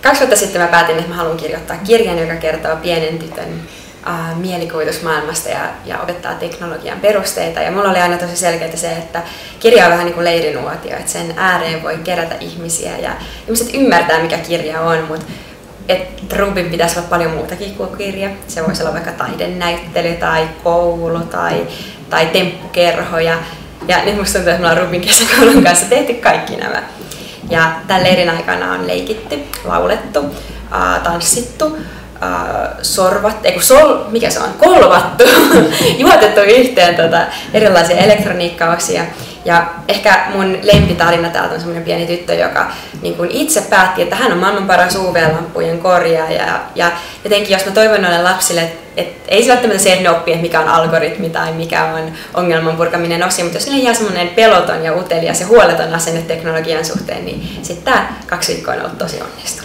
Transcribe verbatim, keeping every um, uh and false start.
kaksi vuotta sitten mä päätin, että mä haluan kirjoittaa kirjan, joka kertoo pienen tytön uh, mielikuvitusmaailmasta ja, ja opettaa teknologian perusteita. Ja mulla oli aina tosi selkeää se, että kirja on vähän niin kuin leirinuotio, että sen ääreen voi kerätä ihmisiä ja ihmiset ymmärtää, mikä kirja on, mutta että Rubin pitäisi olla paljon muutakin kuin kirja. Se voisi olla vaikka taidenäyttely tai koulu tai, tai temppukerho. Ja, ja nyt musta tuntuu, että me ollaan Rubin kesäkoulun kanssa tehty kaikki nämä. Ja tämän leirin aikana on leikitty, laulettu, äh, tanssittu, äh, sorvattu, eiku sol, mikä se on, kolvattu, juotettu yhteen tota, erilaisia elektroniikkaosia. Ja ehkä mun lempitarina täältä on semmoinen pieni tyttö, joka niin kun itse päätti, että hän on maailman paras U V-lampujen korjaaja. Ja, ja jotenkin jos mä toivon noille lapsille, että et ei se välttämättä se, että ne oppii, että mikä on algoritmi tai mikä on ongelman purkaminen osia, mutta jos niille jää semmoinen peloton ja utelias ja huoleton asenne teknologian suhteen, niin sitten tämä kaksi viikkoa on ollut tosi onnistunut.